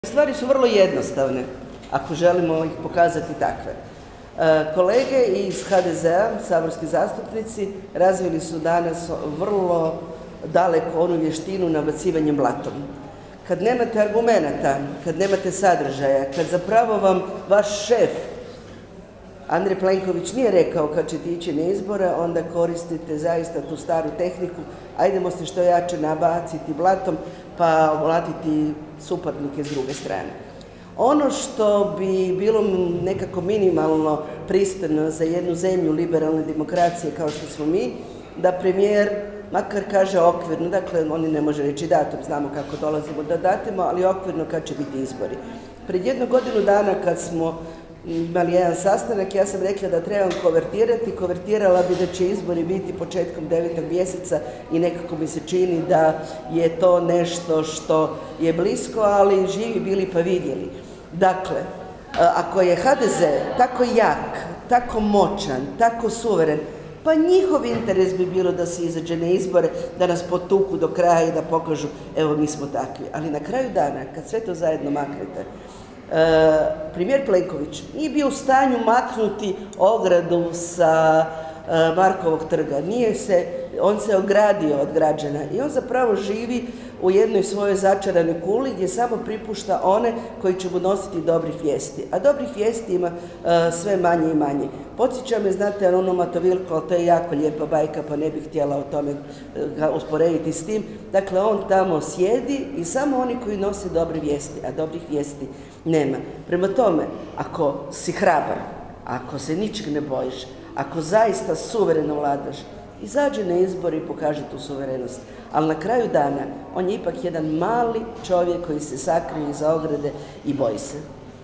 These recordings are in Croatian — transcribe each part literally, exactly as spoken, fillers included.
Stvari su vrlo jednostavne, ako želimo ih pokazati takve. Kolege iz ha de zea, saborski zastupnici, razvili su danas vrlo daleko onu vještinu nabacivanjem blatom. Kad nemate argumenata, kad nemate sadržaja, kad zapravo vam vaš šef, Andrej Plenković, nije rekao kad ćete ići na izbore, onda koristite zaista tu staru tehniku, ajdemo se što jače nabaciti blatom, pa oblatiti suparnike s druge strane. Ono što bi bilo nekako minimalno pristojno za jednu zemlju liberalne demokracije kao što smo mi, da premijer makar kaže okvirno, dakle on ne može reći datum, znamo kako dolazimo do datuma, ali okvirno kad će biti izbori. Pred jednu godinu dana kad smo imali jedan sastanak, ja sam rekla da trebam konvertirati, konvertirala bi da će izbori biti početkom devetog mjeseca i nekako mi se čini da je to nešto što je blisko, ali živi bili pa vidjeli. Dakle, ako je ha de ze tako jak, tako moćan, tako suveren, pa njihov interes bi bilo da se izađe na izbore, da nas potuku do kraja i da pokažu evo mi smo takvi. Ali na kraju dana, kad sve to zajedno maknete, Uh, premijer Plenković nije bio u stanju maknuti ogradu sa uh, Markovog trga, nije se, on se ogradio od građana i on zapravo živi u jednoj svojoj začaranoj kuli gdje samo pripušta one koji će mu nositi dobrih vijesti, a dobrih vijesti ima uh, sve manje i manje. Podsjeća me, znate, ono Matovilko, ali to je jako lijepa bajka pa ne bih htjela o tome ga usporediti s tim. Dakle, on tamo sjedi i samo oni koji nose dobre vijesti, a dobrih vijesti nema. Prema tome, ako si hrabar, ako se ničeg ne bojiš, ako zaista suvereno vladaš, izađi na izbor i pokaži tu suverenost. Ali na kraju dana, on je ipak jedan mali čovjek koji se sakrije iza ograde i boji se.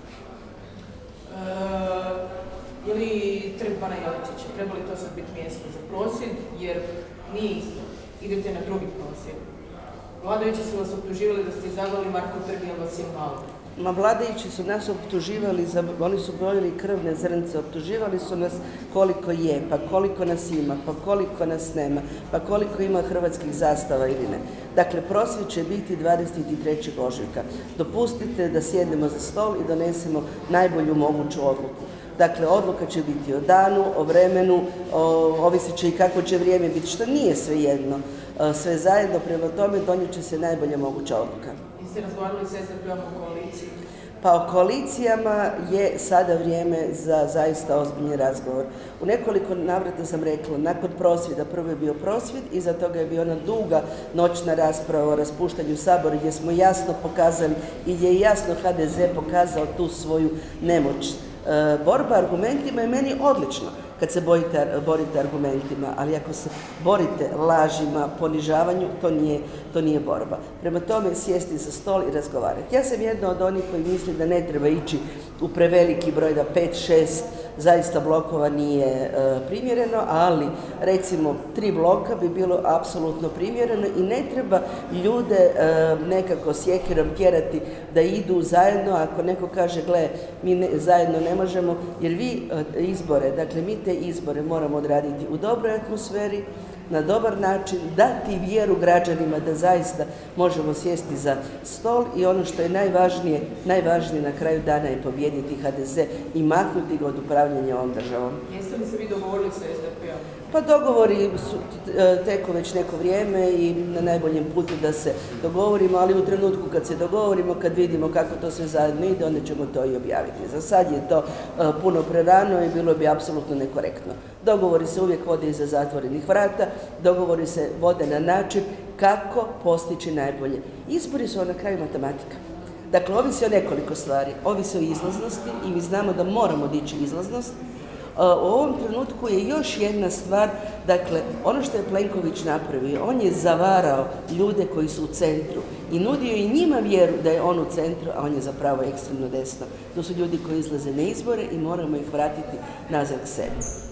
Je li trg Bana Jelačića, treba li to sad biti mjesto za prosvjed, jer nije isto, idete na drugi prosvjed. Vladajući su vas optuživali da ste izazvali Markov trg jer vas je malo. Ma vladajući su nas optuživali, za, oni su brojili krvne zrnce, optuživali su nas koliko je, pa koliko nas ima, pa koliko nas nema, pa koliko ima hrvatskih zastava ili ne. Dakle, prosvjed će biti dvadeset trećeg ožujka. Dopustite da sjednemo za stol i donesemo najbolju moguću odluku. Dakle, odluka će biti o danu, o vremenu, o, ovisit će i kako će vrijeme biti, što nije sve jedno. Sve zajedno, prema tome donijet će se najbolja moguća odluka. Jeste razgovarali s es de pe-om o koaliciji? Pa o koalicijama je sada vrijeme za zaista ozbiljni razgovor. U nekoliko navrata sam rekla, nakon prosvjeda, prvo je bio prosvjed, iza toga je bila ona duga noćna rasprava o raspuštanju Sabora gdje smo jasno pokazali i gdje je jasno ha de ze pokazao tu svoju nemoć. E, borba argumentima je meni odlično kad se bojite, borite argumentima, ali ako se borite lažima, ponižavanju, to nije, to nije borba. Prema tome, sjesti za stol i razgovarati. Ja sam jedna od onih koji misli da ne treba ići u preveliki broj, da pet, šest zaista blokova nije e, primjereno, ali recimo tri bloka bi bilo apsolutno primjereno i ne treba ljude e, nekako sjekirom tjerati da idu zajedno. Ako neko kaže, gle, mi ne, zajedno ne možemo, jer vi e, izbore, dakle mi te izbore moramo odraditi u dobroj atmosferi, na dobar način, dati vjeru građanima da zaista možemo sjesti za stol i ono što je najvažnije, najvažnije na kraju dana je pobijediti ha de ze i maknuti ga od upravljanja ovom državom. Jeste li se vi dogovorili sa es de pe-om? Pa dogovori su teko već neko vrijeme i na najboljem putu da se dogovorimo, ali u trenutku kad se dogovorimo, kad vidimo kako to sve zajedno ide, onda ćemo to i objaviti. Za sad je to uh, puno prerano i bilo bi apsolutno nekorektno. Dogovori se uvijek vode iza zatvorenih vrata, dogovori se vode na način kako postići najbolje. Izbori su na kraju matematika. Dakle, ovisi o nekoliko stvari. Ovisi o izlaznosti i mi znamo da moramo dići izlaznost. U ovom trenutku je još jedna stvar, dakle, ono što je Plenković napravio, on je zavarao ljude koji su u centru i nudio i njima vjeru da je on u centru, a on je zapravo ekstremno desno. To su ljudi koji izlaze na izbore i moramo ih vratiti nazad k sebi.